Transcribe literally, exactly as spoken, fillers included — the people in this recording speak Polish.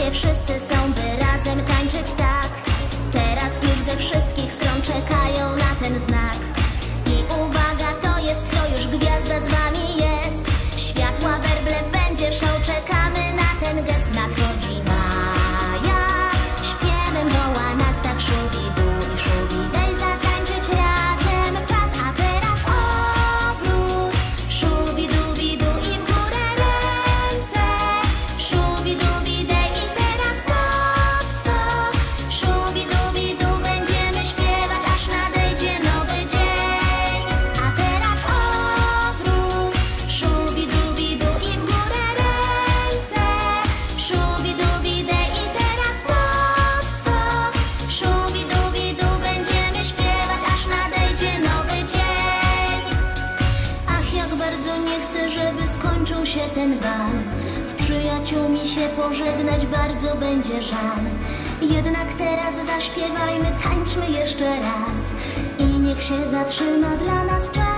świecie wszyscy są, by razem tańczyć tak. Teraz już ze wszystkich stron czekają na ten znak. I uwaga, to jest sojusz, gwiazda z wami jest. Światła, werble, będzie show, czekamy na ten gest. Nadchodzi maja, śpiewem woła nas tak szubi-du i szubi-dej, zatańczyć razem czas. A teraz obrót, szubi-dubi-du i w górę ręce. Szubi-dubi-dej i teraz stop, stop. Szubi-dubi-du, będziemy śpiewać, aż nadejdzie nowy dzień. A teraz obrót, szubi-dubi-du i w górę ręce. Szubi-dubi-dej i teraz stop, stop. Szubi-dubi-du, będziemy śpiewać, aż nadejdzie nowy dzień. Ach, jak bardzo nie chcę, żeby skończył się ten bal. Z przyjaciółmi się pożegnać bardzo będzie żal. Jednak teraz zaśpiewajmy, tańczmy jeszcze raz. I niech się zatrzyma dla nas czas.